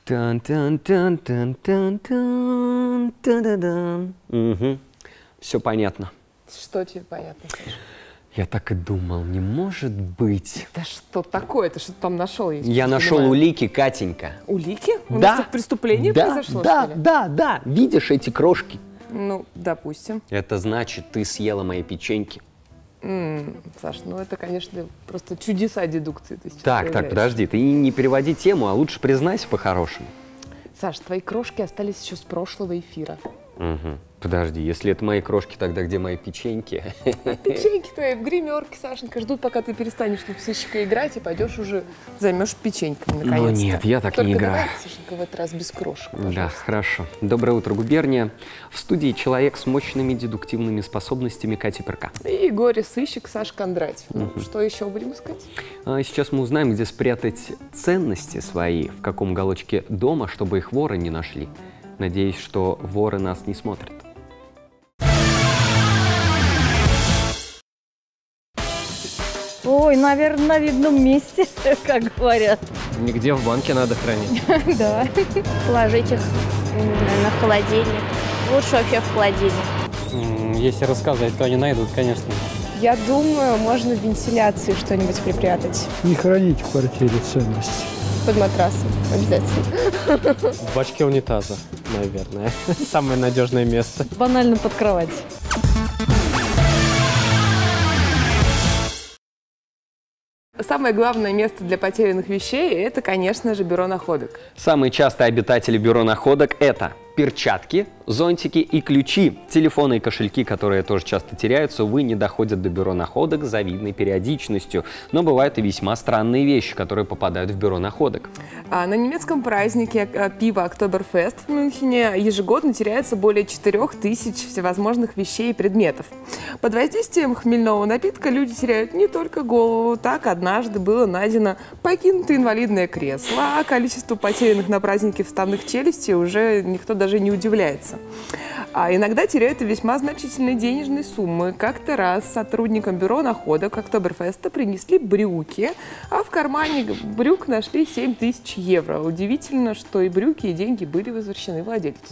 Угу. Все понятно. Что тебе понятно, Саша? Я так и думал, не может быть. Да что такое? Ты что там нашел? Я нашел улики, Катенька. Улики? У Да. нас тут преступление произошло, да, что ли? да. Видишь эти крошки? Ну, допустим. Это значит, ты съела мои печеньки. Саш, ну это, конечно, просто чудеса дедукции ты сейчас Так, проявляешь. подожди, ты не переводи тему, а лучше признайся по-хорошему. Саш, твои крошки остались еще с прошлого эфира. Угу. Подожди, если это мои крошки, тогда где мои печеньки? Печеньки твои в гримерке, Сашенька, ждут, пока ты перестанешь в сыщика играть и пойдешь уже займешь печеньками, наконец-то. Ну нет, я так не играю. Давай, Сашенька, в этот раз без крошек, Да, пожалуйста. хорошо. Доброе утро, губерния. В студии человек с мощными дедуктивными способностями Кати Перка. И горе-сыщик Саша Кондратьев. Ну, что еще будем искать? Сейчас мы узнаем, где спрятать ценности свои, в каком уголочке дома, чтобы их воры не нашли. Надеюсь, что воры нас не смотрят. Ой, наверное, на видном месте, как говорят. Нигде в банке надо хранить. Да. Положить их на холодильник. Лучше вообще в холодильник. Если рассказать, то они найдут, конечно. Я думаю, можно в вентиляции что-нибудь припрятать. Не хранить в квартире ценности. Под матрасом обязательно. В бачке унитаза, наверное. Самое надежное место. Банально под кровать. Самое главное место для потерянных вещей – это, конечно же, бюро находок. Самые частые обитатели бюро находок – это перчатки, зонтики и ключи. Телефоны и кошельки, которые тоже часто теряются, увы, не доходят до бюро находок с завидной периодичностью. Но бывают и весьма странные вещи, которые попадают в бюро находок. На немецком празднике пива Октоберфест в Мюнхене ежегодно теряется более 4000 всевозможных вещей и предметов. Под воздействием хмельного напитка люди теряют не только голову. Так, однажды было найдено покинутое инвалидное кресло, а количество потерянных на празднике вставных челюстей уже никто даже не удивляется. А иногда теряют и весьма значительные денежные суммы. Как-то раз сотрудникам бюро находок Октоберфеста принесли брюки, а в кармане брюк нашли 7000 евро. Удивительно, что и брюки, и деньги были возвращены владельцу.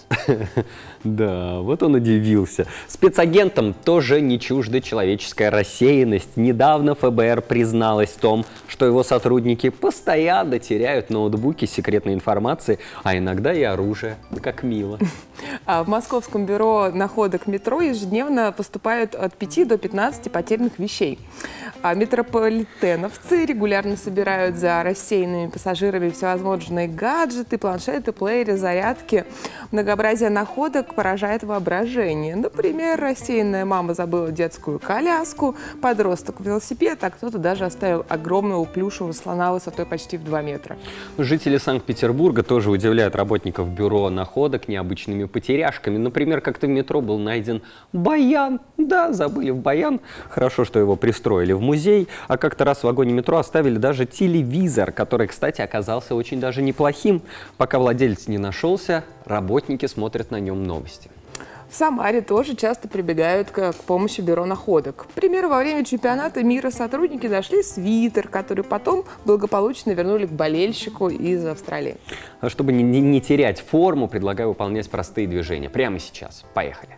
Да, вот он удивился. Спецагентам тоже не чужда человеческая рассеянность. Недавно ФБР призналась в том, что его сотрудники постоянно теряют ноутбуки с секретной информацией, а иногда и оружие. Как мило. В московском бюро находок метро ежедневно поступают от 5 до 15 потерянных вещей. Метрополитеновцы регулярно собирают за рассеянными пассажирами всевозможные гаджеты, планшеты, плееры, зарядки. Многообразие находок поражает воображение. Например, рассеянная мама забыла детскую коляску, подросток велосипед, а кто-то даже оставил огромного плюшевого слона высотой почти в 2 метра. Жители Санкт-Петербурга тоже удивляют работников бюро находок необычными потеряшками. Например, как-то в метро был найден баян. Да, забыли в баян. Хорошо, что его пристроили в музей. А как-то раз в вагоне метро оставили даже телевизор, который, кстати, оказался очень даже неплохим. Пока владелец не нашелся, работники смотрят на нем новости. В Самаре тоже часто прибегают к помощи бюро находок. К примеру, во время чемпионата мира сотрудники нашли свитер, который потом благополучно вернули к болельщику из Австралии. А чтобы не терять форму, предлагаю выполнять простые движения. Прямо сейчас. Поехали.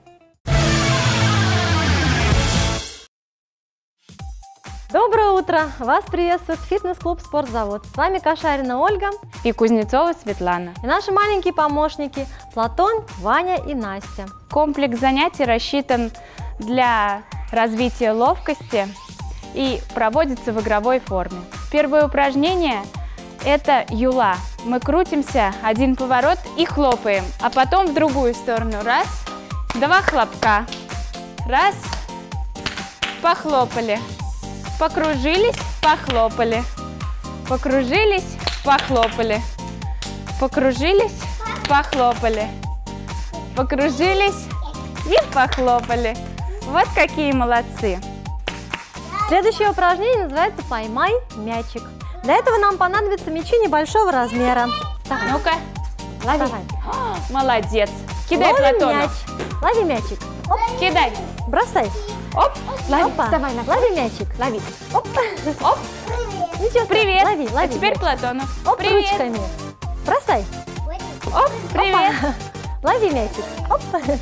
Доброе утро! Вас приветствует фитнес-клуб «Спортзавод». С вами Кашарина Ольга И Кузнецова Светлана. и наши маленькие помощники Платон, Ваня и Настя. Комплекс занятий рассчитан для развития ловкости и проводится в игровой форме. Первое упражнение – это юла. Мы крутимся, один поворот и хлопаем, а потом в другую сторону. Раз, два хлопка. Раз, похлопали. Покружились, похлопали. Покружились, похлопали. Покружились, похлопали. Покружились и похлопали. Вот какие молодцы. Следующее упражнение называется «Поймай мячик». Для этого нам понадобятся мячи небольшого размера. Вставай. Ну-ка, лови. Вставай. Молодец. Кидай Ловим Платону. мяч. Лови мячик. Оп. Кидай. Бросай. Оп, лови. Опа. Вставай на Лови мячик. Лови. Оп. Оп. Ничего страшного. Привет. Лови, лови. А теперь Платону. Оп, Привет. ручками. Бросай. Оп, привет. Опа. Лови мячик. Оп.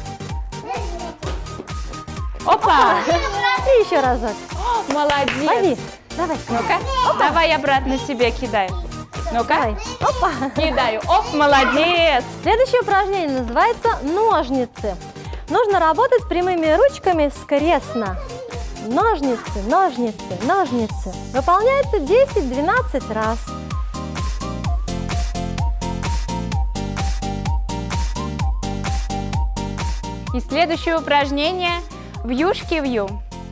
Опа. И еще разок. Молодец. Лови. Давай. Ну-ка, давай обратно себе кидай. Ну-ка, Давай. Опа. кидаю. Оп, молодец. Следующее упражнение называется ножницы. Нужно работать с прямыми ручками скрестно. Ножницы, ножницы, ножницы. Выполняется 10-12 раз. И следующее упражнение вьюшки-вью.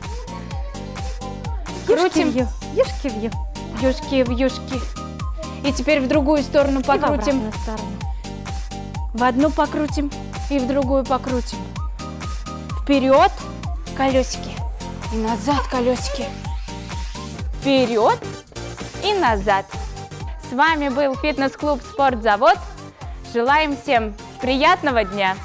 Крутим Юшки-вью. вьюшки-вьюшки. И теперь в другую сторону И в покрутим. обратную сторону. В одну покрутим и в другую покрутим. Вперед колесики и назад колесики. Вперед и назад. С вами был фитнес-клуб «Спортзавод». Желаем всем приятного дня!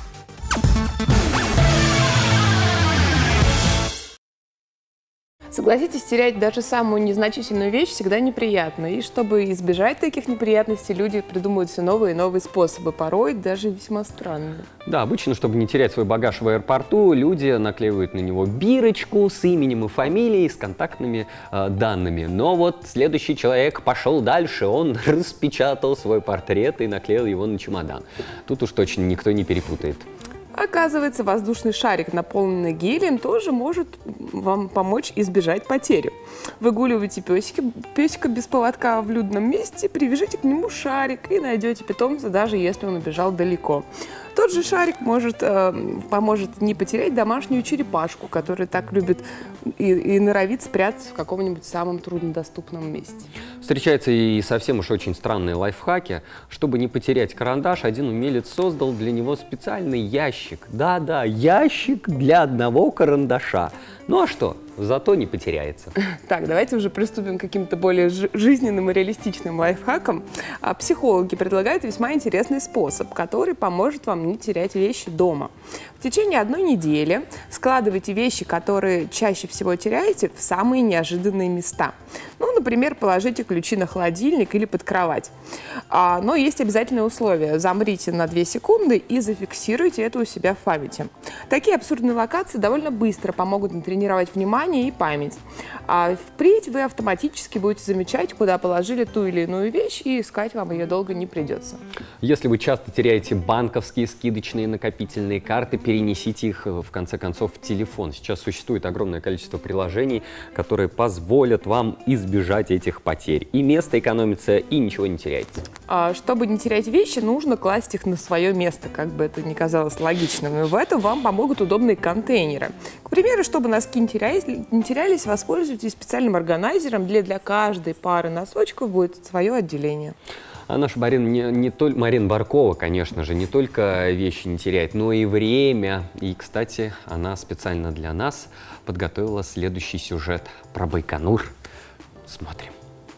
Согласитесь, терять даже самую незначительную вещь всегда неприятно. И чтобы избежать таких неприятностей, люди придумывают все новые и новые способы, порой даже весьма странные. Да, обычно, чтобы не терять свой багаж в аэропорту, люди наклеивают на него бирочку с именем и фамилией, с контактными данными. Но вот следующий человек пошел дальше, он распечатал свой портрет и наклеил его на чемодан. Тут уж точно никто не перепутает. Оказывается, воздушный шарик, наполненный гелием, тоже может вам помочь избежать потери. Выгуливайте песика без поводка в людном месте, привяжите к нему шарик и найдете питомца, даже если он убежал далеко. Тот же шарик поможет не потерять домашнюю черепашку, которая так любит и норовит спрятаться в каком-нибудь самом труднодоступном месте. Встречаются и совсем уж очень странные лайфхаки. Чтобы не потерять карандаш, один умелец создал для него специальный ящик. Да-да, ящик для одного карандаша. Ну а что? Зато не потеряется. Так, давайте уже приступим к каким-то более жизненным и реалистичным лайфхакам. Психологи предлагают весьма интересный способ, который поможет вам не терять вещи дома. В течение одной недели складывайте вещи, которые чаще всего теряете, в самые неожиданные места. Ну, например, положите ключи на холодильник или под кровать. Но есть обязательное условие. Замрите на 2 секунды и зафиксируйте это у себя в памяти. Такие абсурдные локации довольно быстро помогут натренировать внимание и память. Впредь вы автоматически будете замечать, куда положили ту или иную вещь, и искать вам ее долго не придется. Если вы часто теряете банковские, скидочные, накопительные карты, перенесите их, в конце концов, в телефон. Сейчас существует огромное количество приложений, которые позволят вам избежать этих потерь. И место экономится, и ничего не теряется. Чтобы не терять вещи, нужно класть их на свое место, как бы это ни казалось логичным. И в этом вам помогут удобные контейнеры. К примеру, чтобы носки не терялись, воспользуйтесь специальным органайзером, где для каждой пары носочков будет свое отделение. А наша Марина Баркова, конечно же, не только вещи не теряет, но и время. И, кстати, она специально для нас подготовила следующий сюжет про Байконур. Смотрим.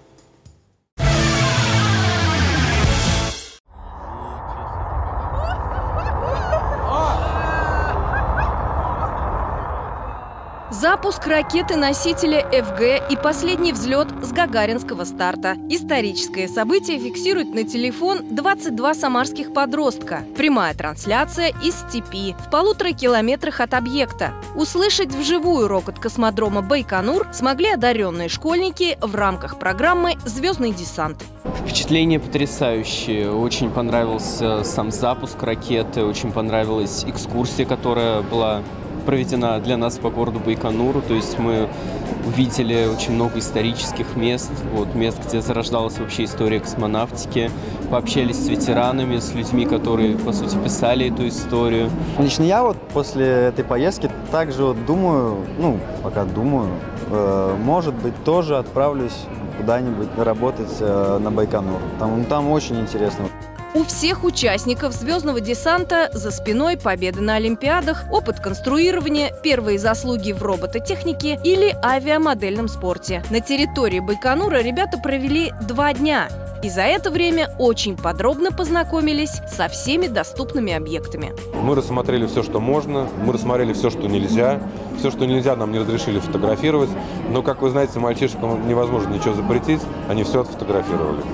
Запуск ракеты-носителя ФГ и последний взлет с гагаринского старта. Историческое событие фиксирует на телефон 22 самарских подростка. Прямая трансляция из степи, в 1,5 километрах от объекта. Услышать вживую рокот космодрома Байконур смогли одаренные школьники в рамках программы «Звездный десант». Впечатление потрясающее. Очень понравился сам запуск ракеты, очень понравилась экскурсия, которая была проведена для нас по городу Байконуру. То есть мы увидели очень много исторических мест, мест, где зарождалась вообще история космонавтики, пообщались с ветеранами, с людьми, которые, по сути, писали эту историю. Лично я после этой поездки также думаю, может быть, тоже отправлюсь куда-нибудь работать на Байконур. Там очень интересно. У всех участников звездного десанта за спиной победы на Олимпиадах, опыт конструирования, первые заслуги в робототехнике или авиамодельном спорте. На территории Байконура ребята провели 2 дня. И за это время очень подробно познакомились со всеми доступными объектами. Мы рассмотрели все, что можно, мы рассмотрели все, что нельзя. Все, что нельзя, нам не разрешили фотографировать. Но, как вы знаете, мальчишкам невозможно ничего запретить, они все отфотографировали.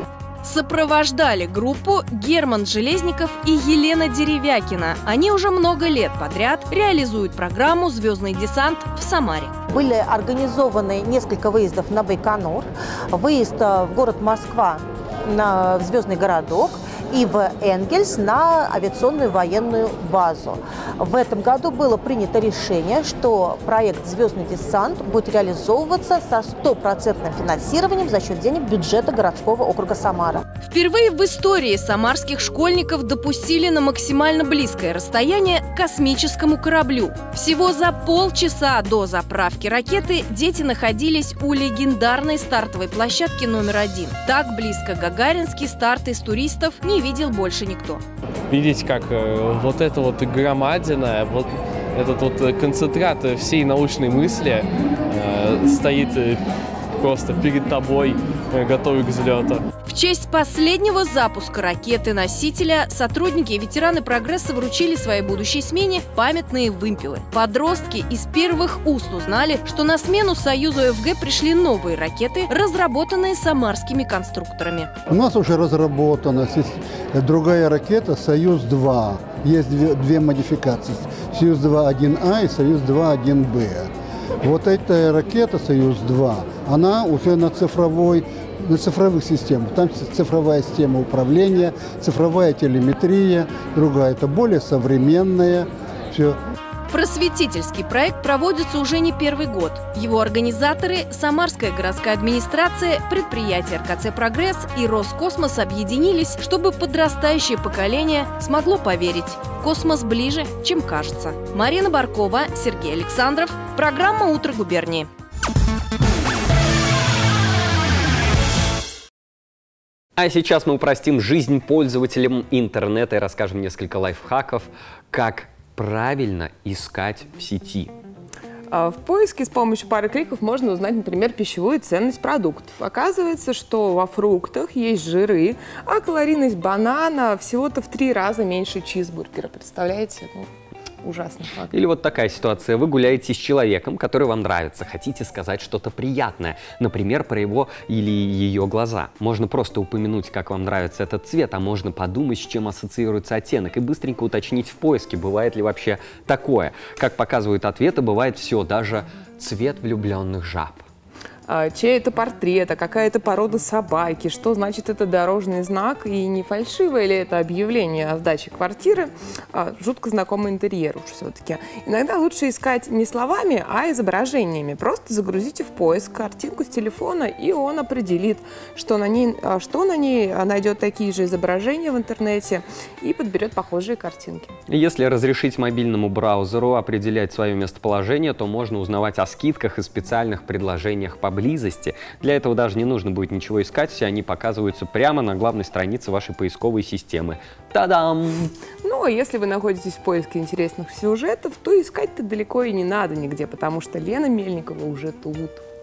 Сопровождали группу Герман Железников и Елена Деревякина. Они уже много лет подряд реализуют программу «Звездный десант» в Самаре. Были организованы несколько выездов на Байконур, выезд в город Москва, в Звездный городок и в Энгельс на авиационную военную базу. В этом году было принято решение, что проект «Звездный десант» будет реализовываться со 100% финансированием за счет денег бюджета городского округа Самара. Впервые в истории самарских школьников допустили на максимально близкое расстояние к космическому кораблю. Всего за полчаса до заправки ракеты дети находились у легендарной стартовой площадки номер 1. Так близко гагаринский старт из туристов не видел больше никто. Видеть, как вот эта вот громадина, вот этот вот концентрат всей научной мысли стоит просто перед тобой, готовый к взлету. В честь последнего запуска ракеты-носителя сотрудники и ветераны «Прогресса» вручили своей будущей смене памятные вымпелы. Подростки из первых уст узнали, что на смену Союзу ФГ пришли новые ракеты, разработанные самарскими конструкторами. У нас уже разработана другая ракета «Союз-2». Есть две модификации – «Союз-2-1А» и «Союз-2-1Б». Вот эта ракета «Союз-2», она уже на цифровых системах. Там цифровая система управления, цифровая телеметрия, другая. Это более современная. Все. Просветительский проект проводится уже не первый год. Его организаторы – Самарская городская администрация, предприятие РКЦ «Прогресс» и Роскосмос объединились, чтобы подрастающее поколение смогло поверить. Космос ближе, чем кажется. Марина Баркова, Сергей Александров. Программа «Утро губернии». А сейчас мы упростим жизнь пользователям интернета и расскажем несколько лайфхаков, как правильно искать в сети. В поиске с помощью пары кликов можно узнать, например, пищевую ценность продуктов. Оказывается, что во фруктах есть жиры, а калорийность банана всего-то в 3 раза меньше чизбургера. Представляете? Ужасный факт. Или вот такая ситуация. Вы гуляете с человеком, который вам нравится, хотите сказать что-то приятное, например, про его или ее глаза. Можно просто упомянуть, как вам нравится этот цвет, а можно подумать, с чем ассоциируется оттенок, и быстренько уточнить в поиске, бывает ли вообще такое. Как показывают ответы, бывает все, даже цвет влюбленных жаб. Чей это портрет, а какая это порода собаки, что значит это дорожный знак, и не фальшивое ли это объявление о сдаче квартиры, жутко знакомый интерьер уж все-таки. Иногда лучше искать не словами, а изображениями. Просто загрузите в поиск картинку с телефона, и он определит, что на ней найдет такие же изображения в интернете и подберет похожие картинки. Если разрешить мобильному браузеру определять свое местоположение, то можно узнавать о скидках и специальных предложениях поблизости. Для этого даже не нужно будет ничего искать, все они показываются прямо на главной странице вашей поисковой системы. Та-дам! Ну, а если вы находитесь в поиске интересных сюжетов, то искать-то далеко и не надо нигде, потому что Лена Мельникова уже тут.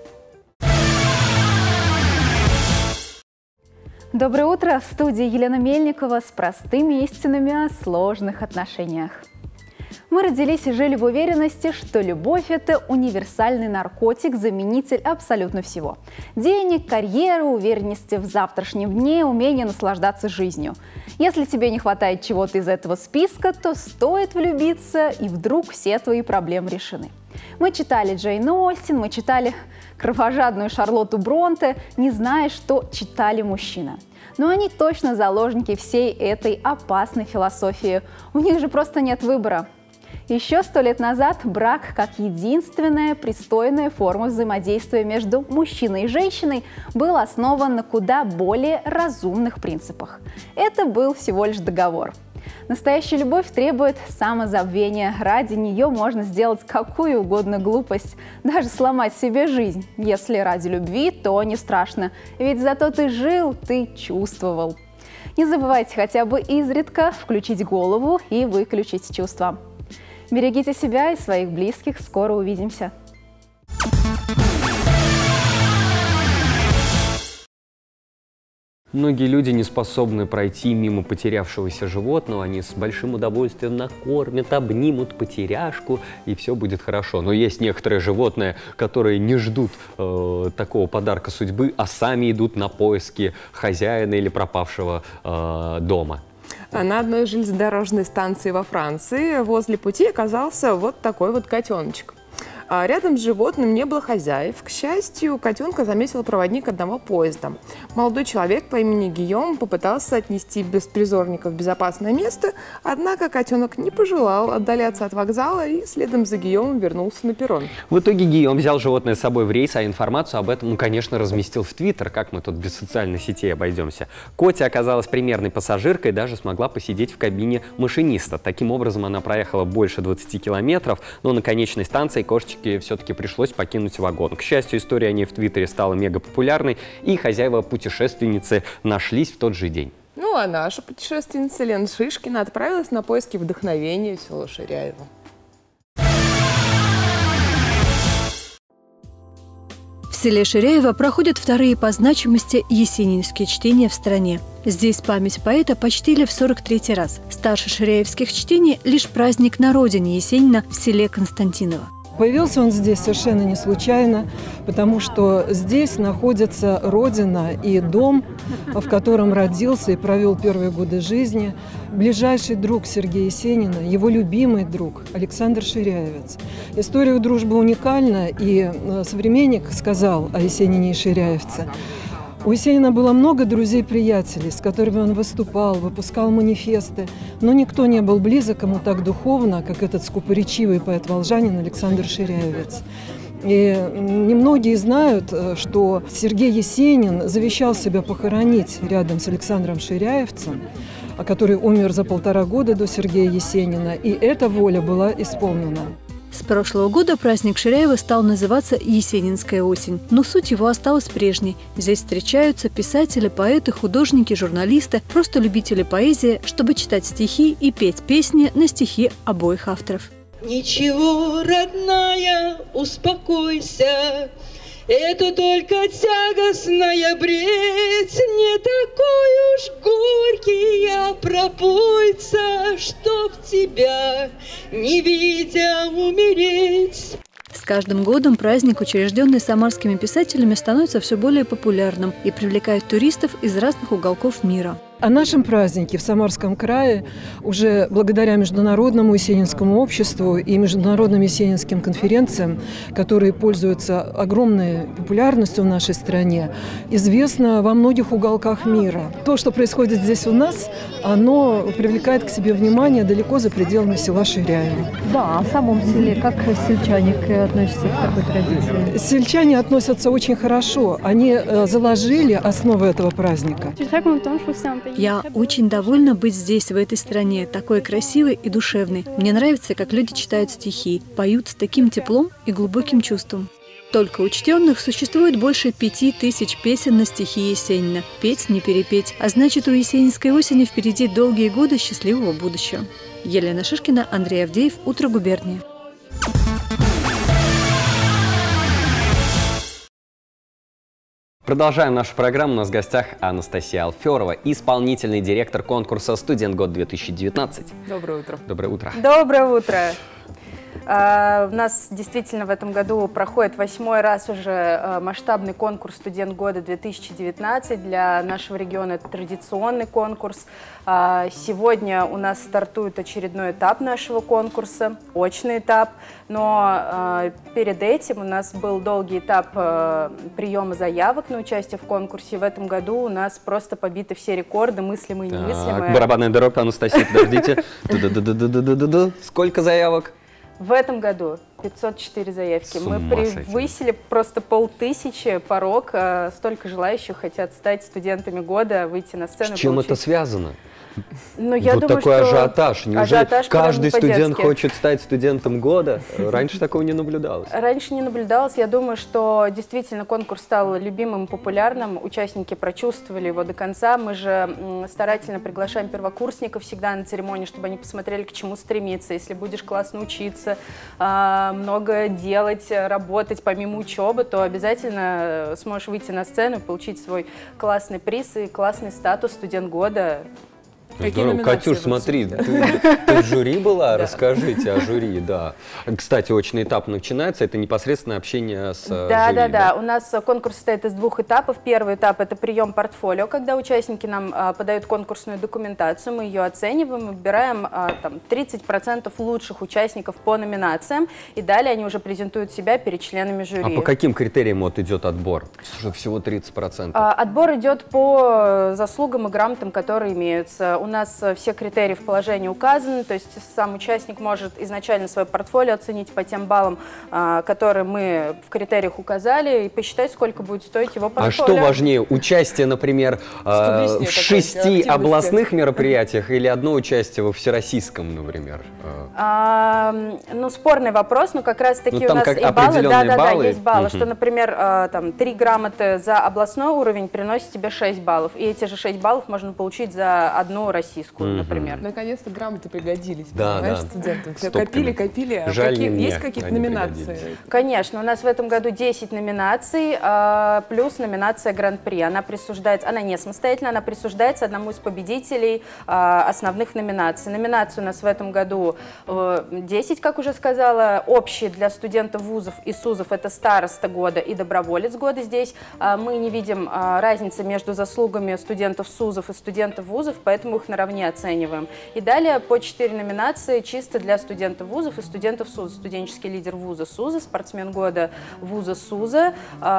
Доброе утро! В студии Елена Мельникова с простыми истинами о сложных отношениях. Мы родились и жили в уверенности, что любовь – это универсальный наркотик, заменитель абсолютно всего. Денег, карьеры, уверенности в завтрашнем дне, умение наслаждаться жизнью. Если тебе не хватает чего-то из этого списка, то стоит влюбиться, и вдруг все твои проблемы решены. Мы читали Джейн Остин, мы читали кровожадную Шарлотту Бронте, не зная, что читали мужчины. Но они точно заложники всей этой опасной философии. У них же просто нет выбора. Еще 100 лет назад брак, как единственная пристойная форма взаимодействия между мужчиной и женщиной, был основан на куда более разумных принципах. Это был всего лишь договор. Настоящая любовь требует самозабвения. Ради нее можно сделать какую угодно глупость, даже сломать себе жизнь. Если ради любви, то не страшно, ведь зато ты жил, ты чувствовал. Не забывайте хотя бы изредка включить голову и выключить чувства. Берегите себя и своих близких. Скоро увидимся. Многие люди не способны пройти мимо потерявшегося животного, они с большим удовольствием накормят, обнимут потеряшку, и все будет хорошо. Но есть некоторые животные, которые не ждут такого подарка судьбы, а сами идут на поиски хозяина или пропавшего дома. На одной железнодорожной станции во Франции возле пути оказался вот такой вот котеночек. Рядом с животным не было хозяев. К счастью, котенка заметил проводник одного поезда. Молодой человек по имени Гийом попытался отнести беспризорника в безопасное место, однако котенок не пожелал отдаляться от вокзала и следом за Гийомом вернулся на перрон. В итоге Гийом взял животное с собой в рейс, а информацию об этом, конечно, разместил в Твиттер, как мы тут без социальных сетей обойдемся. Котя оказалась примерной пассажиркой и даже смогла посидеть в кабине машиниста. Таким образом, она проехала больше 20 километров, но на конечной станции кошечке все-таки пришлось покинуть вагон. К счастью, история о ней в Твиттере стала мега популярной, и хозяева-путешественницы нашлись в тот же день. Ну а наша путешественница Лена Шишкина отправилась на поиски вдохновения в село Ширяево. В селе Ширяево проходят вторые по значимости есенинские чтения в стране. Здесь память поэта почтили в 43-й раз. Старше ширяевских чтений лишь праздник на родине Есенина в селе Константиново. Появился он здесь совершенно не случайно, потому что здесь находится родина и дом, в котором родился и провел первые годы жизни ближайший друг Сергея Есенина, его любимый друг Александр Ширяевец. История дружбы уникальна, и современник сказал о Есенине и Ширяевце: у Есенина было много друзей-приятелей, с которыми он выступал, выпускал манифесты, но никто не был близок ему так духовно, как этот скупоречивый поэт-волжанин Александр Ширяевец. И немногие знают, что Сергей Есенин завещал себя похоронить рядом с Александром Ширяевцем, который умер за 1,5 года до Сергея Есенина, и эта воля была исполнена. С прошлого года праздник Ширяева стал называться «Есенинская осень», но суть его осталась прежней. Здесь встречаются писатели, поэты, художники, журналисты, просто любители поэзии, чтобы читать стихи и петь песни на стихи обоих авторов. Ничего, родная, успокойся, это только тягостная бредь, не такой уж горький я пропойца, чтоб тебя, не видя, умереть. С каждым годом праздник, учрежденный самарскими писателями, становится все более популярным и привлекает туристов из разных уголков мира. О нашем празднике в Самарском крае уже благодаря Международному Есенинскому обществу и Международным Есенинским конференциям, которые пользуются огромной популярностью в нашей стране, известно во многих уголках мира. То, что происходит здесь у нас, оно привлекает к себе внимание далеко за пределами села Ширяево. Да, в самом селе как сельчане относятся к такой традиции? Сельчане относятся очень хорошо. Они заложили основы этого праздника. Я очень довольна быть здесь, в этой стране, такой красивой и душевной. Мне нравится, как люди читают стихи, поют с таким теплом и глубоким чувством. Только учтенных существует больше 5000 песен на стихи Есенина. Петь не перепеть, а значит, у есенинской осени впереди долгие годы счастливого будущего. Елена Шишкина, Андрей Авдеев, «Утро губернии». Продолжаем нашу программу. У нас в гостях Анастасия Алферова, исполнительный директор конкурса «Студент год 2019». Доброе утро. Доброе утро. Доброе утро. У нас действительно в этом году проходит 8-й раз уже масштабный конкурс «Студент года 2019». Для нашего региона это традиционный конкурс. Сегодня у нас стартует очередной этап нашего конкурса, очный этап. Но перед этим у нас был долгий этап приема заявок на участие в конкурсе. В этом году у нас просто побиты все рекорды, мыслимые и немыслимые. Барабанная дробь, Анастасия, подождите. Сколько заявок? В этом году 504 заявки. Мы превысили просто 500 порог. Столько желающих хотят стать студентами года, выйти на сцену. С чем это связано? Ну, я вот думаю, такой что ажиотаж. Неужели ажиотаж каждый прям студент по-детски. хочет стать студентом года? Раньше такого не наблюдалось. Раньше не наблюдалось. Я думаю, что действительно конкурс стал любимым, популярным. Участники прочувствовали его до конца. Мы же старательно приглашаем первокурсников всегда на церемонию, чтобы они посмотрели, к чему стремиться. Если будешь классно учиться, много делать, работать помимо учебы, то обязательно сможешь выйти на сцену и получить свой классный приз и классный статус студент года. Здорово. Катюш, смотри, ты в жюри была? Расскажите о жюри, да. Кстати, очный этап начинается, это непосредственное общение с жюри. Да. У нас конкурс состоит из 2 этапов. Первый этап – это прием портфолио, когда участники нам подают конкурсную документацию, мы ее оцениваем, выбираем 30% лучших участников по номинациям, и далее они уже презентуют себя перед членами жюри. А по каким критериям вот идет отбор? Всего 30%. Отбор идет по заслугам и грамотам, которые имеются. У нас все критерии в положении указаны, то есть сам участник может изначально свое портфолио оценить по тем баллам, которые мы в критериях указали, и посчитать, сколько будет стоить его портфолио. А что важнее, участие, например, в 6 областных мероприятиях или одно участие во всероссийском, например? Ну, спорный вопрос, но как раз-таки у нас и баллы, есть баллы, что, например, 3 грамоты за областной уровень приносит тебе 6 баллов, и эти же 6 баллов можно получить за одну российскую, например. Наконец-то грамоты пригодились, да, понимаешь, студентам. Все копили. Жаль, есть какие-то номинации? Конечно, у нас в этом году 10 номинаций, плюс номинация Гран-при. Она присуждается, она не самостоятельная, она присуждается одному из победителей основных номинаций. Номинаций у нас в этом году 10, как уже сказала. Общие для студентов вузов и СУЗов — это староста года и доброволец года. Здесь мы не видим разницы между заслугами студентов СУЗов и студентов вузов, поэтому их наравне оцениваем. И далее по 4 номинации чисто для студентов вузов и студентов СУЗа. Студенческий лидер вуза СУЗа, спортсмен года вуза СУЗа,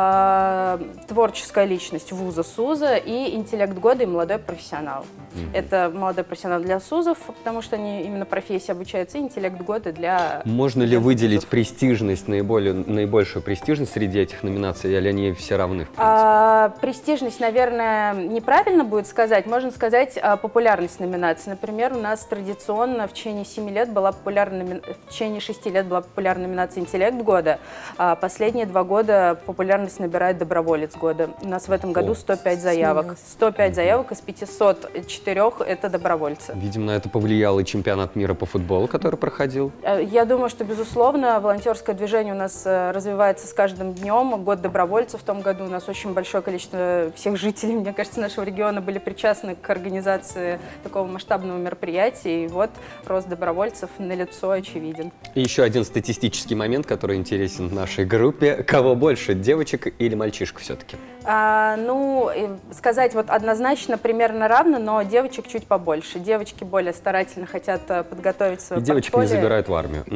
творческая личность вуза СУЗа и интеллект года и молодой профессионал. Это молодой профессионал для СУЗов, потому что они именно профессии обучаются, и интеллект года для... Можно ли выделить престижность, наибольшую престижность среди этих номинаций, или они все равны? Престижность, наверное, неправильно будет сказать. Можно сказать популярность номинаций. Например, у нас традиционно в течение 7 лет была популярна, в течение 6 лет была популярна номинация «Интеллект года», а последние 2 года популярность набирает «Доброволец года». У нас в этом году 105 заявок. 105 заявок из 504 это добровольцы. Видимо, на это повлиял и чемпионат мира по футболу, который проходил. Я думаю, что, безусловно, волонтерское движение у нас развивается с каждым днем. Год добровольцев в том году у нас очень большое количество всех жителей, мне кажется, нашего региона были причастны к организации такого масштабного мероприятия. И вот рост добровольцев налицо очевиден. И еще один статистический момент, который интересен нашей группе. Кого больше, девочек или мальчишек все-таки? Ну, сказать вот однозначно примерно равно, но девочек чуть побольше. Девочки более старательно хотят подготовить свое портфолио. Девочек не забирают в армию.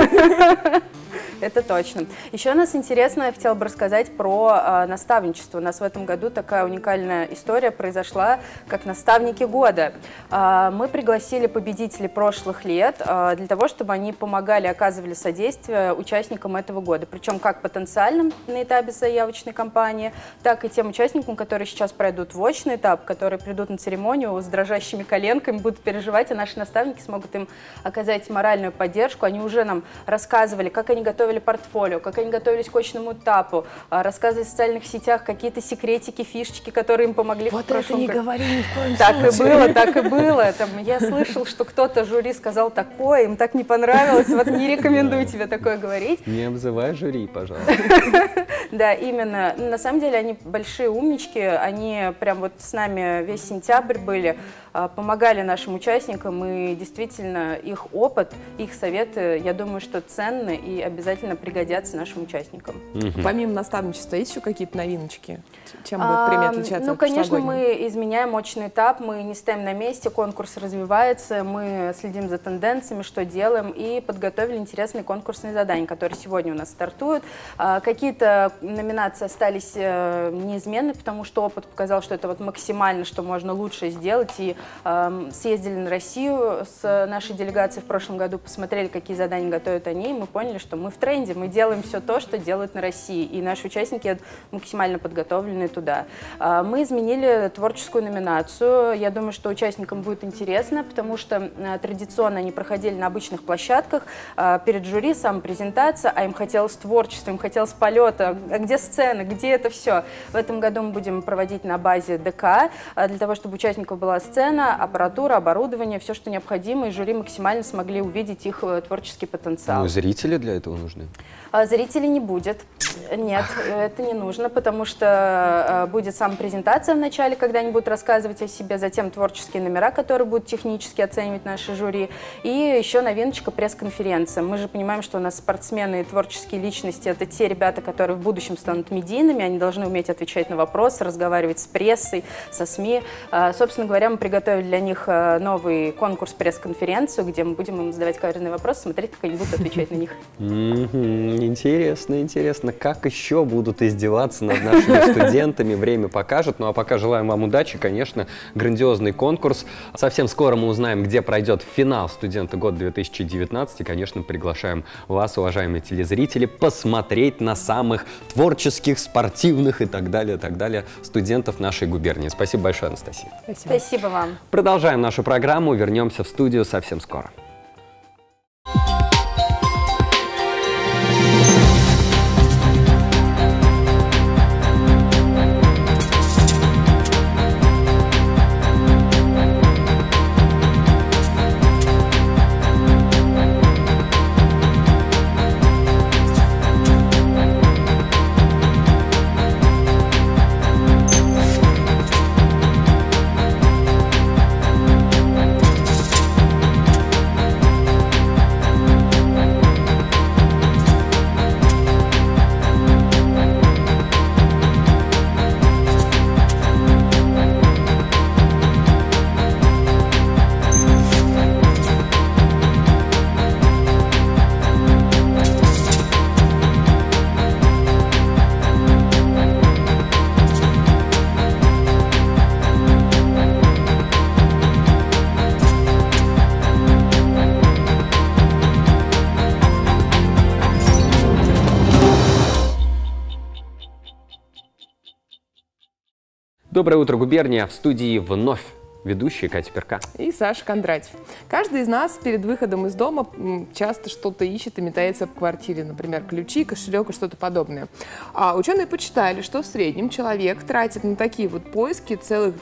Это точно. Еще у нас интересно, я хотела бы рассказать про наставничество. У нас в этом году такая уникальная история произошла, как наставники года. Мы пригласили победителей прошлых лет для того, чтобы они помогали, оказывали содействие участникам этого года. Причем как потенциальным на этапе заявочной кампании, так и тем участникам, которые сейчас пройдут в очный этап, которые придут на церемонию с дрожащими коленками, будут переживать, а наши наставники смогут им оказать моральную поддержку. Они уже нам рассказывали, как они готовили портфолио, как они готовились к очному этапу, рассказывали в социальных сетях какие-то секретики, фишечки, которые им помогли вот в прошлом году. Вот это не говори ни в коем случае. Так и было. Там, я слышал, что кто-то в жюри сказал такое, им так не понравилось, вот не рекомендую тебе такое говорить. Не обзывай жюри, пожалуйста. Да, именно. На самом деле они большие умнички, они прям вот с нами весь сентябрь были, помогали нашим участникам, и действительно их опыт, их советы, я думаю, что ценны и обязательно пригодятся нашим участникам. Помимо наставничества, есть еще какие-то новиночки? Чем будет премия отличаться Ну, от конечно, прошлогодней? мы изменяем очный этап, мы не стоим на месте, конкурс развивается, мы следим за тенденциями, что делаем, и подготовили интересные конкурсные задания, которые сегодня у нас стартуют. Какие-то номинации остались неизменны, потому что опыт показал, что это вот максимально, что можно лучше сделать, и съездили на Россию с нашей делегацией в прошлом году, посмотрели, какие задания готовят они, и мы поняли, что мы в тренде, мы делаем все то, что делают на России, и наши участники максимально подготовлены туда. Мы изменили творческую номинацию. Я думаю, что участникам будет интересно, потому что традиционно они проходили на обычных площадках, перед жюри самопрезентация, а им хотелось творчества, им хотелось полета. А где сцена, где это все? В этом году мы будем проводить на базе ДК, для того, чтобы у участников была сцена, аппаратура, оборудование, все, что необходимо, и жюри максимально смогли увидеть их творческий потенциал. Ну, зрители для этого нужны? Зрителей не будет. Нет, это не нужно, потому что будет самопрезентация в начале, когда они будут рассказывать о себе, затем творческие номера, которые будут технически оценивать наши жюри, и еще новиночка пресс-конференция. Мы же понимаем, что у нас спортсмены и творческие личности — это те ребята, которые в будущем станут медийными, они должны уметь отвечать на вопросы, разговаривать с прессой, со СМИ. Собственно говоря, мы приготовили для них новый конкурс пресс-конференцию, где мы будем им задавать каверзные вопросы, смотреть, как они будут отвечать на них. Интересно, интересно, как еще будут издеваться над нашими студентами, время покажет. Ну а пока желаем вам удачи, конечно, грандиозный конкурс. Совсем скоро мы узнаем, где пройдет финал «Студента года 2019». И, конечно, приглашаем вас, уважаемые телезрители, посмотреть на самых творческих, спортивных и так далее студентов нашей губернии. Спасибо большое, Анастасия. Спасибо вам. Продолжаем нашу программу, вернемся в студию совсем скоро. Доброе утро, губерния. В студии вновь ведущие Катя Перка и Саша Кондратьев. Каждый из нас перед выходом из дома часто что-то ищет и метается в квартире, например, ключи, кошелек и что-то подобное. А ученые подсчитали, что в среднем человек тратит на такие вот поиски целых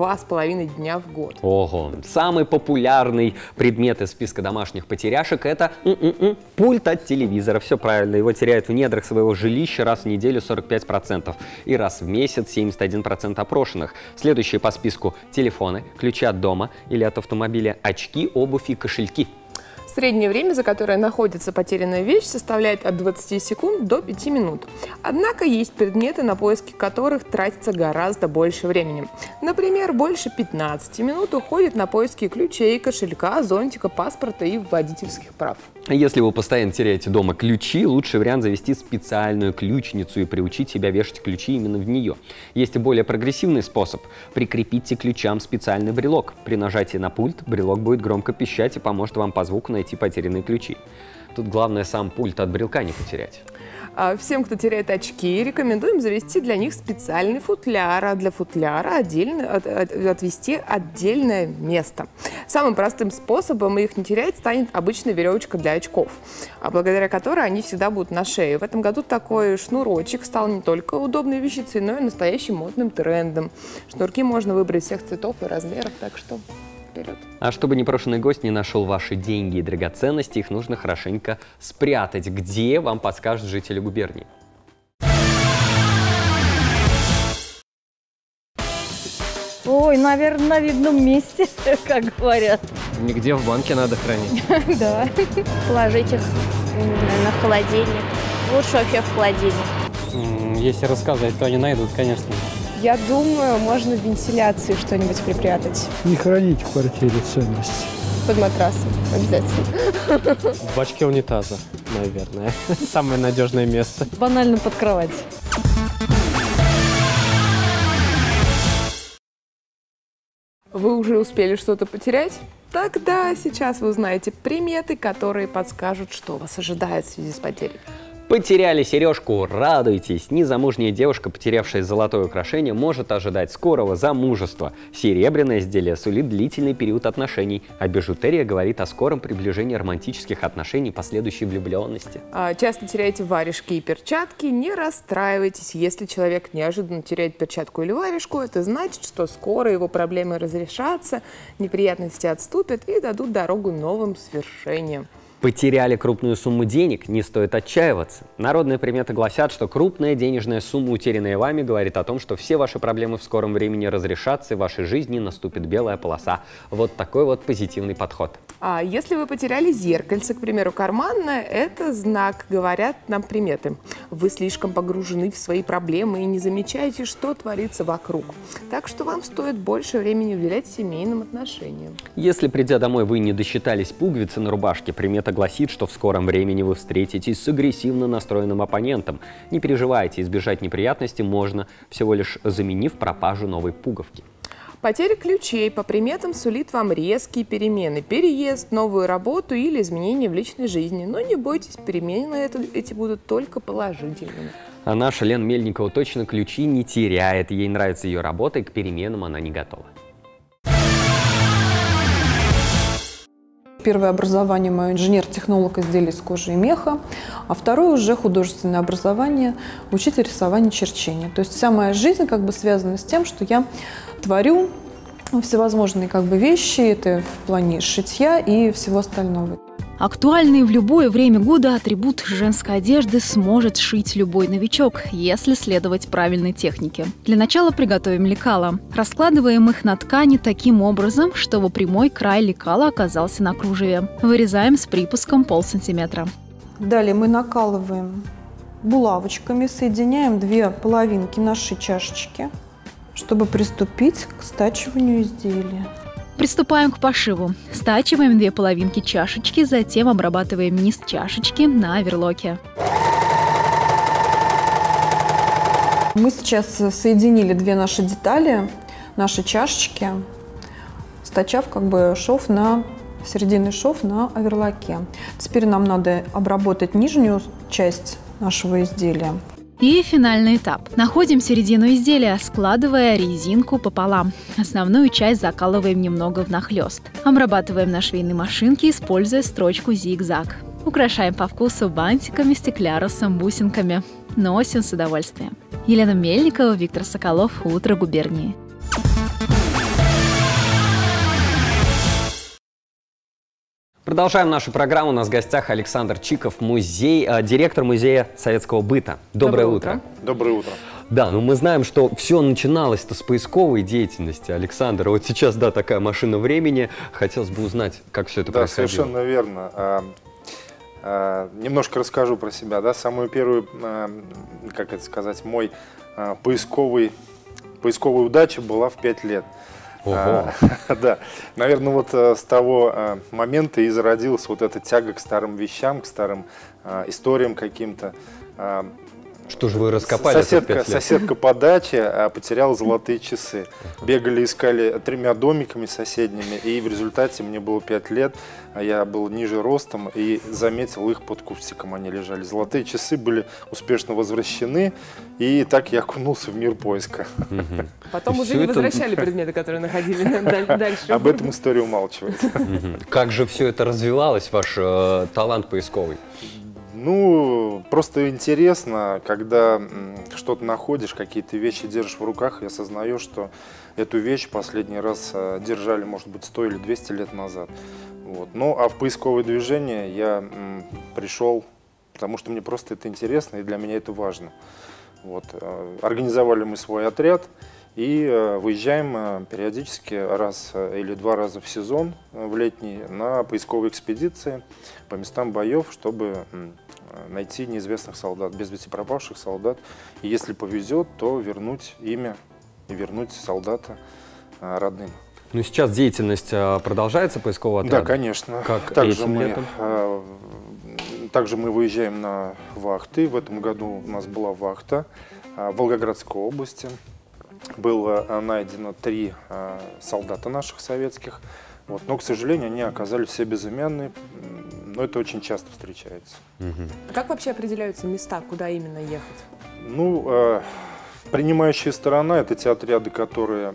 2,5 дня в год. Ого! Самый популярный предмет из списка домашних потеряшек — это пульт от телевизора. Все правильно, его теряют в недрах своего жилища раз в неделю 45% и раз в месяц 71% опрошенных. Следующие по списку — телефоны, ключи от дома или от автомобиля, очки, обувь и кошельки. Среднее время, за которое находится потерянная вещь, составляет от 20 секунд до 5 минут. Однако есть предметы, на поиски которых тратится гораздо больше времени. Например, больше 15 минут уходит на поиски ключей, кошелька, зонтика, паспорта и водительских прав. Если вы постоянно теряете дома ключи, лучший вариант завести специальную ключницу и приучить себя вешать ключи именно в нее. Есть и более прогрессивный способ. Прикрепите к ключам специальный брелок. При нажатии на пульт брелок будет громко пищать и поможет вам по звуку найти потерянные ключи. Тут главное сам пульт от брелка не потерять. Всем, кто теряет очки, рекомендуем завести для них специальный футляр, а для футляра отвести отдельное место. Самым простым способом их не терять станет обычная веревочка для очков, благодаря которой они всегда будут на шее. В этом году такой шнурочек стал не только удобной вещицей, но и настоящим модным трендом. Шнурки можно выбрать всех цветов и размеров, так что вперед. А чтобы непрошенный гость не нашел ваши деньги и драгоценности, их нужно хорошенько спрятать. Где, вам подскажут жители губернии. Ой, наверное, на видном месте, как говорят. Нигде в банке надо хранить. Да. Положить их на холодильник. Лучше вообще в холодильник. Если рассказать, то они найдут, конечно. Я думаю, можно в вентиляции что-нибудь припрятать. Не хранить в квартире ценности. Под матрасом обязательно. В бачке унитаза, наверное. Самое надежное место. Банально под кровать. Вы уже успели что-то потерять? Тогда сейчас вы узнаете приметы, которые подскажут, что вас ожидает в связи с потерей. Потеряли сережку, радуйтесь! Незамужняя девушка, потерявшая золотое украшение, может ожидать скорого замужества. Серебряное изделие сулит длительный период отношений, а бижутерия говорит о скором приближении романтических отношений и последующей влюбленности. Часто теряете варежки и перчатки, не расстраивайтесь. Если человек неожиданно теряет перчатку или варежку, это значит, что скоро его проблемы разрешатся, неприятности отступят и дадут дорогу новым свершениям. Потеряли крупную сумму денег, не стоит отчаиваться. Народные приметы гласят, что крупная денежная сумма, утерянная вами, говорит о том, что все ваши проблемы в скором времени разрешатся, и в вашей жизни наступит белая полоса. Вот такой вот позитивный подход. А если вы потеряли зеркальце, к примеру, карманное, это знак, говорят нам приметы. Вы слишком погружены в свои проблемы и не замечаете, что творится вокруг. Так что вам стоит больше времени уделять семейным отношениям. Если, придя домой, вы не досчитались пуговицы на рубашке, примета гласит, что в скором времени вы встретитесь с агрессивно настроенным оппонентом. Не переживайте, избежать неприятностей можно, всего лишь заменив пропажу новой пуговки. Потеря ключей по приметам сулит вам резкие перемены, переезд, новую работу или изменения в личной жизни. Но не бойтесь, перемены эти будут только положительными. А наша Лена Мельникова точно ключи не теряет. Ей нравится ее работа, и к переменам она не готова. Первое образование мое — инженер-технолог изделий из кожи и меха, а второе уже художественное образование — учитель рисования и черчения. То есть вся моя жизнь как бы связана с тем, что я творю всевозможные как бы вещи, это в плане шитья и всего остального. Актуальный в любое время года атрибут женской одежды сможет сшить любой новичок, если следовать правильной технике. Для начала приготовим лекала. Раскладываем их на ткани таким образом, чтобы прямой край лекала оказался на кружеве. Вырезаем с припуском полсантиметра. Далее мы накалываем булавочками, соединяем две половинки нашей чашечки, чтобы приступить к стачиванию изделия. Приступаем к пошиву. Стачиваем две половинки чашечки, затем обрабатываем низ чашечки на оверлоке. Мы сейчас соединили две наши детали, наши чашечки, стачав как бы шов на серединный шов на оверлоке. Теперь нам надо обработать нижнюю часть нашего изделия. И финальный этап. Находим середину изделия, складывая резинку пополам. Основную часть закалываем немного внахлёст. Обрабатываем на швейной машинке, используя строчку зигзаг. Украшаем по вкусу бантиками, стеклярусом, бусинками. Носим с удовольствием. Елена Мельникова, Виктор Соколов. Утро губернии. Продолжаем нашу программу. У нас в гостях Александр Чиков, директор музея советского быта. Доброе утро. Доброе утро. Да, ну мы знаем, что все начиналось-то с поисковой деятельности, Александр. Вот сейчас, да, такая машина времени. Хотелось бы узнать, как все это происходило. Да, совершенно верно. Немножко расскажу про себя. Да? Самую первую, как это сказать, мой поисковая удача была в 5 лет. Да, наверное, вот с того момента и зародилась вот эта тяга к старым вещам, к старым историям каким-то. Что же вы раскопали? Соседка по даче потеряла золотые часы. Бегали, искали 3 домиками соседними, и в результате мне было 5 лет, я был ниже ростом и заметил их под кустиком, они лежали. Золотые часы были успешно возвращены, и так я окунулся в мир поиска. Потом уже не возвращали предметы, которые находили дальше. Об этом история умалчивает. Как же все это развивалось, ваш талант поисковый? Ну, просто интересно, когда что-то находишь, какие-то вещи держишь в руках, и осознаешь, что эту вещь последний раз держали, может быть, 100 или 200 лет назад. Вот. Ну, а в поисковое движение я пришел, потому что мне просто это интересно, и для меня это важно. Вот. Организовали мы свой отряд и выезжаем периодически раз или 2 раза в сезон, в летний, на поисковые экспедиции по местам боев, чтобы найти неизвестных солдат, без вести пропавших солдат. И если повезет, то вернуть имя и вернуть солдата родным. Ну, сейчас деятельность продолжается, поискового отряда? Да, конечно. Как также этим летом? Также мы выезжаем на вахты. В этом году у нас была вахта в Волгоградской области. было найдено 3 солдата наших советских. Вот. Но, к сожалению, они оказались все безымянные. Но это очень часто встречается. А как вообще определяются места, куда именно ехать? Ну, принимающая сторона — это те отряды, которые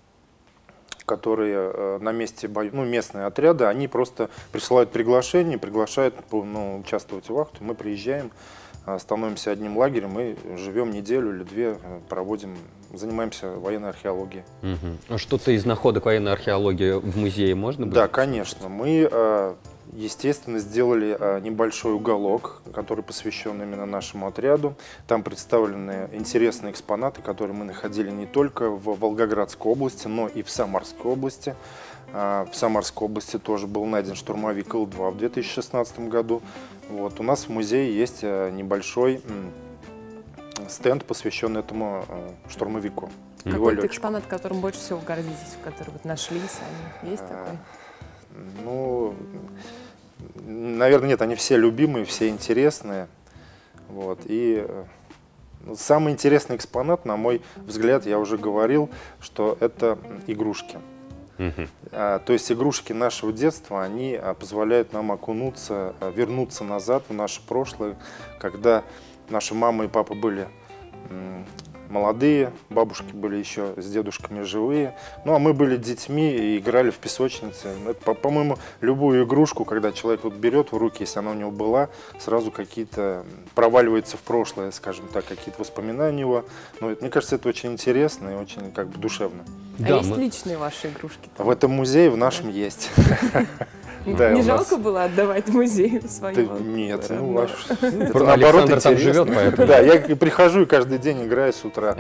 на месте боя, ну, местные отряды, они просто присылают приглашение, приглашают участвовать в вахту. Мы приезжаем, становимся одним лагерем и живем неделю или 2, занимаемся военной археологией. А что-то из находок военной археологии в музее можно было? Да, конечно. Мы, естественно, сделали небольшой уголок, который посвящен именно нашему отряду. Там представлены интересные экспонаты, которые мы находили не только в Волгоградской области, но и в Самарской области. В Самарской области тоже был найден штурмовик Ил-2 в 2016 году. Вот. У нас в музее есть небольшой стенд, посвященный этому штурмовику. Какой-то экспонат, которым больше всего гордитесь, который вот нашли сами? Есть такой? Ну, наверное, нет, они все любимые, все интересные. Вот. И самый интересный экспонат, на мой взгляд, я уже говорил, что это игрушки. То есть игрушки нашего детства, они позволяют нам окунуться, вернуться назад в наше прошлое, когда наши мама и папа были молодые, бабушки были еще с дедушками живые. Ну, а мы были детьми и играли в песочнице. По-моему, любую игрушку, когда человек вот берет в руки, если она у него была, сразу какие-то проваливаются в прошлое, скажем так, какие-то воспоминания у него. Но мне кажется, это очень интересно и очень как бы душевно. А есть личные ваши игрушки? В этом музее в нашем есть. Да, не жалко было отдавать музею своего? Нет, Александр там живет, поэтому. Да, я прихожу и каждый день играю с утра.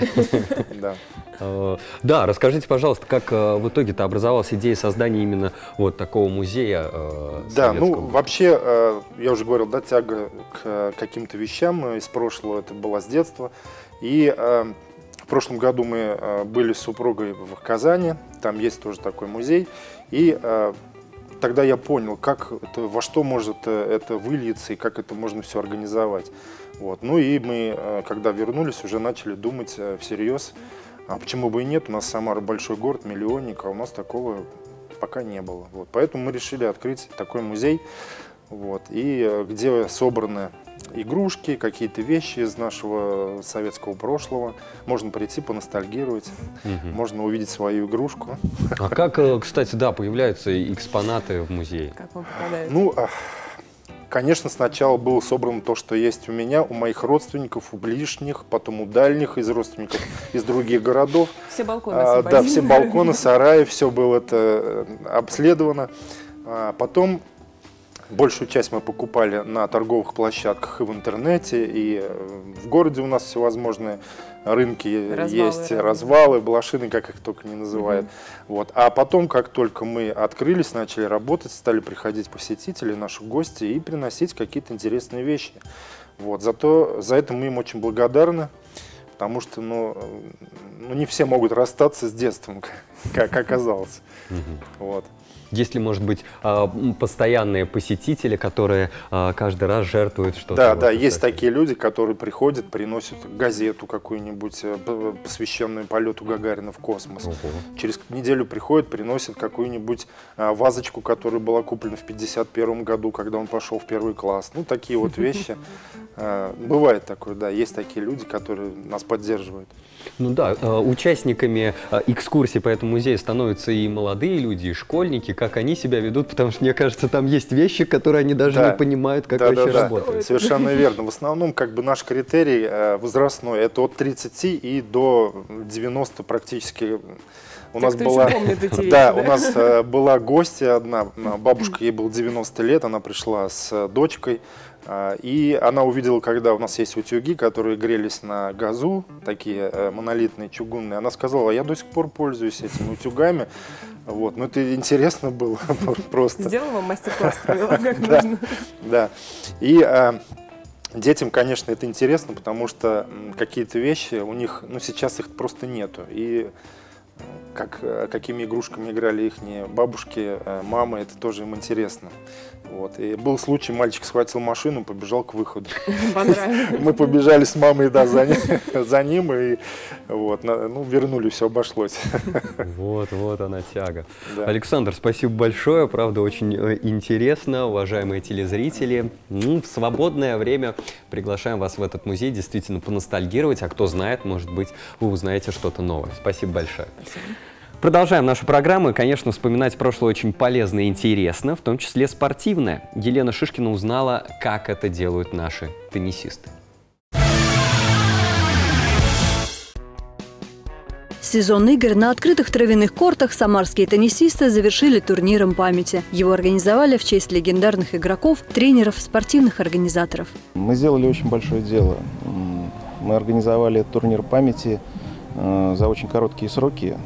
Да, расскажите, пожалуйста, как в итоге-то образовалась идея создания именно вот такого музея? Да, ну вообще, я уже говорил, да, тяга к каким-то вещам из прошлого, это была с детства. И в прошлом году мы были с супругой в Казани, там есть тоже такой музей. И тогда я понял, во что может это выльется и как это можно все организовать. Вот. Ну и мы, когда вернулись, уже начали думать всерьез, а почему бы и нет, у нас Самара большой город, миллионник, а у нас такого пока не было. Вот. Поэтому мы решили открыть такой музей, вот, и где собраны игрушки, какие-то вещи из нашего советского прошлого. Можно прийти, поностальгировать, можно увидеть свою игрушку. А как, кстати, да, появляются экспонаты в музее? Как вам попадается? Ну, конечно, сначала было собрано то, что есть у меня, у моих родственников, у ближних, потом у дальних, из родственников из других городов. Все балконы да, все балконы, сараи, все было это обследовано. Потом большую часть мы покупали на торговых площадках и в интернете, и в городе у нас всевозможные рынки есть, развалы, блошины, как их только не называют. Вот. А потом, как только мы открылись, начали работать, стали приходить посетители, наши гости и приносить какие-то интересные вещи. Вот. За это мы им очень благодарны, потому что не все могут расстаться с детством, как оказалось. Вот. Есть ли, может быть, постоянные посетители, которые каждый раз жертвуют что-то? Да, есть такие люди, которые приходят, приносят газету какую-нибудь, посвященную полету Гагарина в космос. Через неделю приходят, приносят какую-нибудь вазочку, которая была куплена в 1951 году, когда он пошел в 1 класс. Ну, такие вот вещи. Бывает такое, да, есть такие люди, которые нас поддерживают. Ну да, участниками экскурсий по этому музею становятся и молодые люди, и школьники. Как они себя ведут, потому что, мне кажется, там есть вещи, которые они даже не понимают, как вообще работают. Совершенно верно. В основном, как бы, наш критерий возрастной, это от 30 и до 90 практически. У нас была гостья одна, бабушка, ей было 90 лет, она пришла с дочкой. И она увидела, когда у нас есть утюги, которые грелись на газу, такие монолитные, чугунные. Она сказала: я до сих пор пользуюсь этими утюгами. Вот. Ну, это интересно было просто. Сделала вам мастер-класс, как нужно. Да. И детям, конечно, это интересно, потому что какие-то вещи у них, сейчас их просто нету. И какими игрушками играли их бабушки, мамы, это тоже им интересно. Вот. И был случай, мальчик схватил машину, побежал к выходу. Мы побежали с мамой, да, за ним, и вот, ну, вернули, все обошлось. Вот она тяга. Да. Александр, спасибо большое, правда, очень интересно, уважаемые телезрители. В свободное время приглашаем вас в этот музей, действительно поностальгировать, а кто знает, может быть, вы узнаете что-то новое. Спасибо большое. Спасибо. Продолжаем нашу программу. И, конечно, вспоминать прошлое очень полезно и интересно, в том числе спортивное. Елена Шишкина узнала, как это делают наши теннисисты. Сезон игр на открытых травяных кортах самарские теннисисты завершили турниром памяти. Его организовали в честь легендарных игроков, тренеров, спортивных организаторов. Мы сделали очень большое дело. Мы организовали турнир памяти за очень короткие сроки.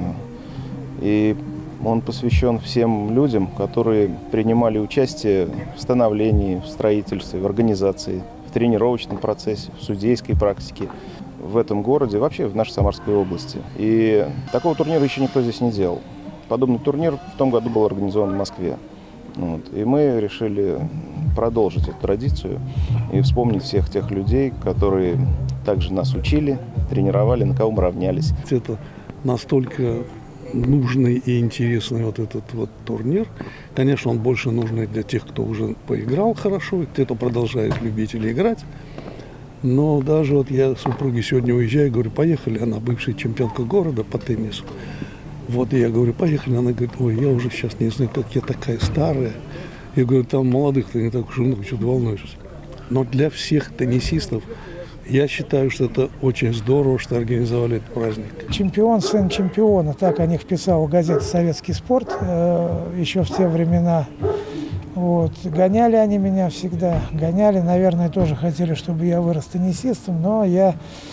И он посвящен всем людям, которые принимали участие в становлении, в строительстве, в организации, в тренировочном процессе, в судейской практике в этом городе, вообще в нашей Самарской области. И такого турнира еще никто здесь не делал. Подобный турнир в том году был организован в Москве. Вот. И мы решили продолжить эту традицию и вспомнить всех тех людей, которые также нас учили, тренировали, на кого мы равнялись. Это настолько нужный и интересный вот этот вот турнир. Конечно, он больше нужный для тех, кто уже поиграл хорошо, и кто продолжает любить или играть. Но даже вот я с супругой сегодня уезжаю, говорю, поехали, она бывшая чемпионка города по теннису. Вот я говорю, поехали, она говорит, ой, я уже сейчас не знаю, как я такая старая. Я говорю, там молодых-то не так уж и много, что ты волнуешься. Но для всех теннисистов я считаю, что это очень здорово, что организовали этот праздник. Чемпион, сын чемпиона, так о них писала газета «Советский спорт» еще в те времена. Вот. Гоняли они меня всегда, гоняли, наверное, тоже хотели, чтобы я вырос теннисистом, но я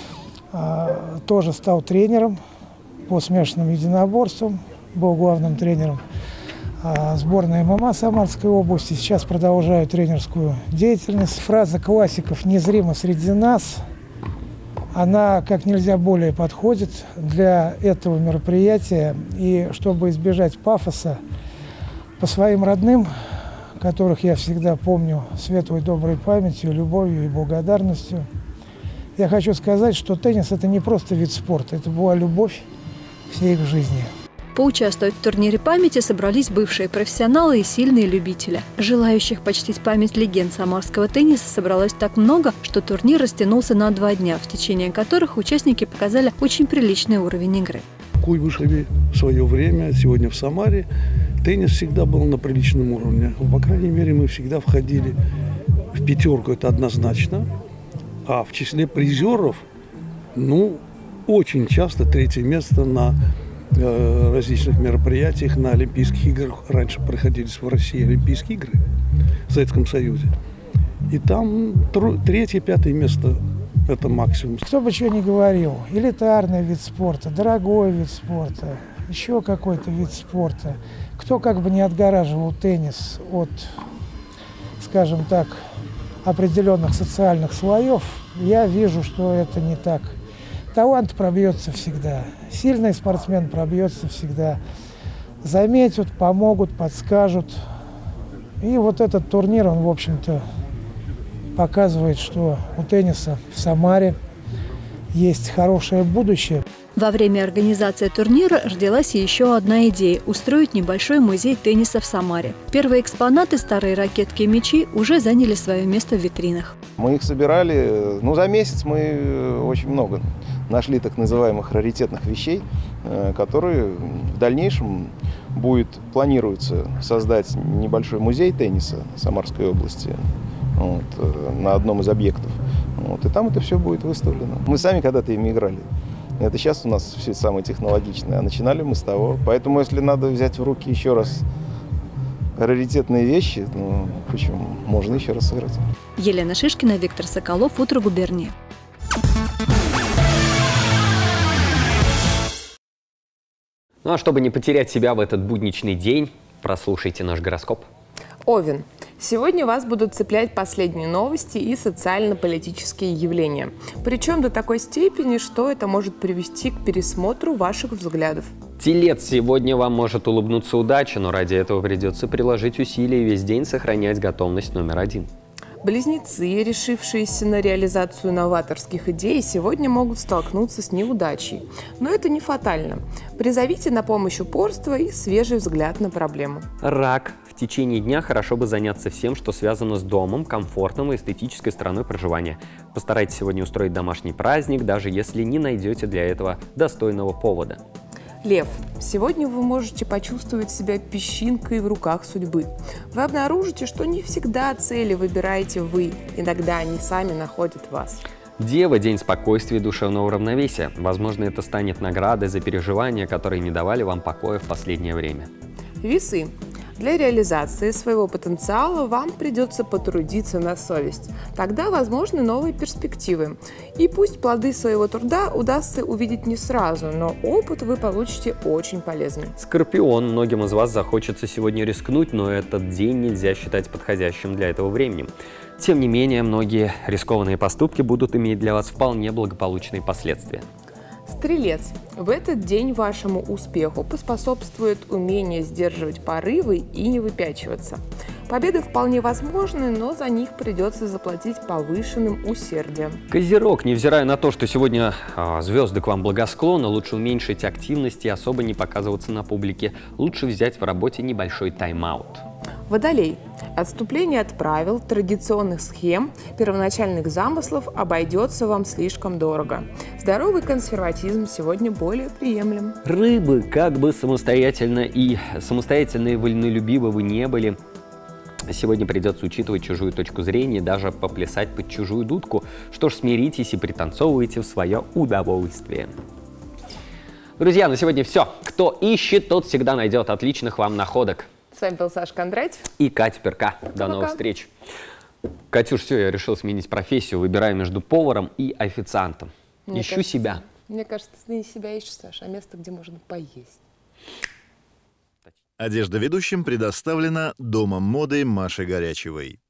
тоже стал тренером по смешанным единоборствам, был главным тренером сборной ММА Самарской области. Сейчас продолжаю тренерскую деятельность. Фраза классиков «незримо среди нас», она как нельзя более подходит для этого мероприятия. И чтобы избежать пафоса, по своим родным, которых я всегда помню светлой доброй памятью, любовью и благодарностью, я хочу сказать, что теннис – это не просто вид спорта, это была любовь всей их жизни. Поучаствовать в турнире памяти собрались бывшие профессионалы и сильные любители. Желающих почтить память легенд самарского тенниса собралось так много, что турнир растянулся на 2 дня, в течение которых участники показали очень приличный уровень игры. В Куйбышеве в свое время, сегодня в Самаре, теннис всегда был на приличном уровне. По крайней мере, мы всегда входили в 5, это однозначно. А в числе призеров, ну, очень часто 3-е место на различных мероприятиях, на Олимпийских играх. Раньше проходились в России Олимпийские игры в Советском Союзе. И там 3-е, 5-е место – это максимум. Кто бы что ни говорил, элитарный вид спорта, дорогой вид спорта, еще какой-то вид спорта. Кто как бы не отгораживал теннис от, скажем так, определенных социальных слоев, я вижу, что это не так. Талант пробьется всегда, сильный спортсмен пробьется всегда. Заметят, помогут, подскажут. И вот этот турнир, он, в общем-то, показывает, что у тенниса в Самаре есть хорошее будущее. Во время организации турнира родилась еще одна идея – устроить небольшой музей тенниса в Самаре. Первые экспонаты, старые ракетки и мячи, уже заняли свое место в витринах. Мы их собирали, за месяц мы очень много нашли так называемых раритетных вещей, которые в дальнейшем планируется создать небольшой музей тенниса Самарской области на одном из объектов. И там это все будет выставлено. Мы сами когда-то ими играли. Это сейчас у нас все самое технологичное, а начинали мы с того. Поэтому, если надо взять в руки еще раз раритетные вещи, почему? Можно еще раз сыграть. Елена Шишкина, Виктор Соколов, «Утро губернии». Ну а чтобы не потерять себя в этот будничный день, прослушайте наш гороскоп. Овен. Сегодня вас будут цеплять последние новости и социально-политические явления. Причем до такой степени, что это может привести к пересмотру ваших взглядов. Телец, сегодня вам может улыбнуться удача, но ради этого придется приложить усилия и весь день сохранять готовность номер 1. Близнецы, решившиеся на реализацию новаторских идей, сегодня могут столкнуться с неудачей. Но это не фатально. Призовите на помощь упорство и свежий взгляд на проблему. Рак. В течение дня хорошо бы заняться всем, что связано с домом, комфортным и эстетической стороной проживания. Постарайтесь сегодня устроить домашний праздник, даже если не найдете для этого достойного повода. Лев. Сегодня вы можете почувствовать себя песчинкой в руках судьбы. Вы обнаружите, что не всегда цели выбираете вы, иногда они сами находят вас. Дева – день спокойствия и душевного равновесия. Возможно, это станет наградой за переживания, которые не давали вам покоя в последнее время. Весы. Для реализации своего потенциала вам придется потрудиться на совесть. Тогда возможны новые перспективы. И пусть плоды своего труда удастся увидеть не сразу, но опыт вы получите очень полезный. Скорпион. Многим из вас захочется сегодня рискнуть, но этот день нельзя считать подходящим для этого времени. Тем не менее, многие рискованные поступки будут иметь для вас вполне благополучные последствия. Стрелец. В этот день вашему успеху поспособствует умение сдерживать порывы и не выпячиваться. Победы вполне возможны, но за них придется заплатить повышенным усердием. Козерог. Невзирая на то, что сегодня звезды к вам благосклонны, лучше уменьшить активность и особо не показываться на публике. Лучше взять в работе небольшой тайм-аут. Водолей. Отступление от правил, традиционных схем, первоначальных замыслов обойдется вам слишком дорого. Здоровый консерватизм сегодня более приемлем. Рыбы. Как бы самостоятельные и вольнолюбивы вы не были, сегодня придется учитывать чужую точку зрения и даже поплясать под чужую дудку. Что ж, смиритесь и пританцовывайте в свое удовольствие. Друзья, на сегодня все. Кто ищет, тот всегда найдет. Отличных вам находок. С вами был Саша Кондратьев и Катя Перка. До новых встреч. Катюш, все, я решил сменить профессию. Выбираю между поваром и официантом. Ищу себя. Мне кажется, ты не себя ищешь, Саша, а место, где можно поесть. Одежда ведущим предоставлена Домом моды Маши Горячевой.